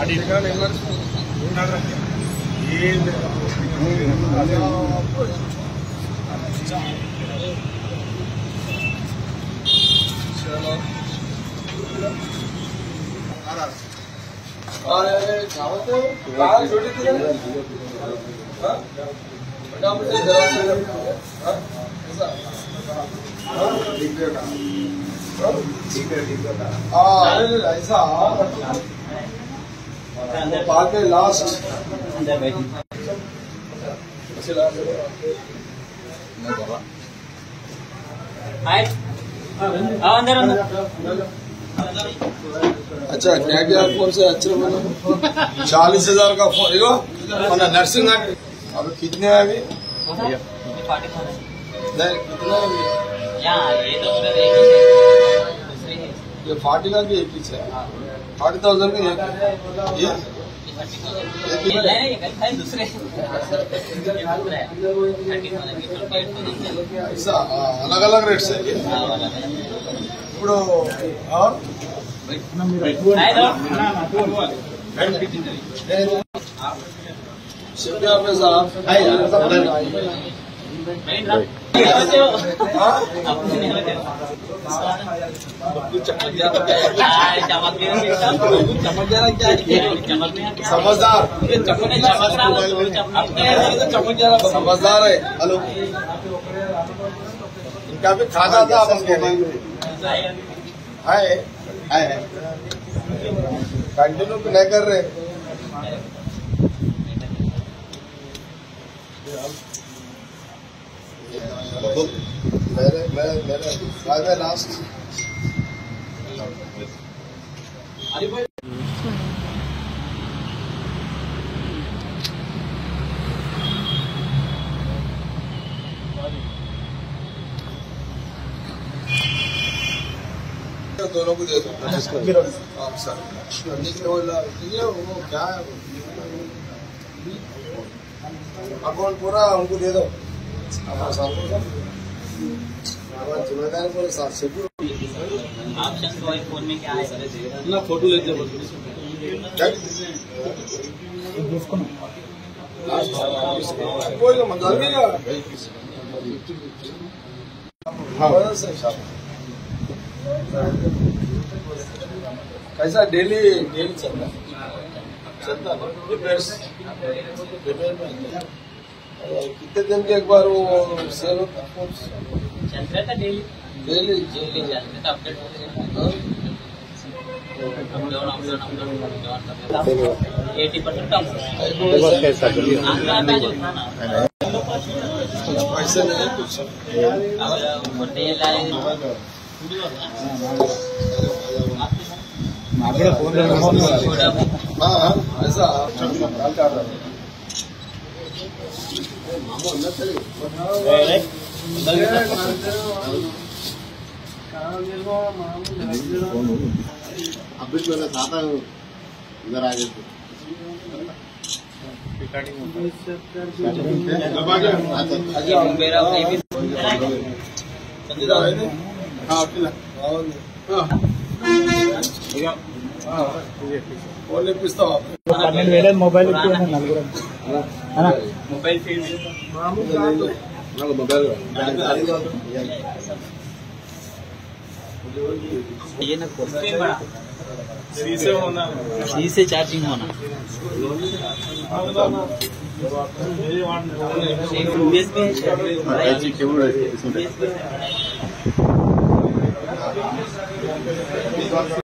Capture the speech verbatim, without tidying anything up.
पाके last अच्छा क्या क्या फोन से अच्छे बोलो चालीस हजार का फोन इगो नर्सिंग अब कितने है अभी नहीं कितना है ये फार्टी का भी एक ही है फार्टी थाउजेंड का ये दूसरे ऐसा अलग अलग रेट से ఇప్పుడు और शिवजा पे साहब समझदार समझदार है। हेलो इनका भी खाता था हाय हाय कंटिन्यू नहीं कर रहे मेरे मेरे मेरे लास्ट दोनों को दे दो आप सर वो क्या है अकाउंट पूरा उनको दे दो जिम्मेदारी पूरे साथ से फोन में क्या है ना फोटो लेते कोई मजा कैसा डेली डेली चलता चलता रिपेयर्स रिपेयर में कितने दिन के एक बार वो सेल होता चलता था डेली डेली डेली चलता था अपडेट होते एटी परसेंट पैसे नहीं कुछ हाँ ऐसा अभी तो साथ इधर आ गए పన్నెండు వేల మొబైల్ నలుగురు మొబైల్ ఫీల్డ్ మొబైల్ ये ना बड़ा शीशे होना शीशे चार्जिंग होना यूएसबी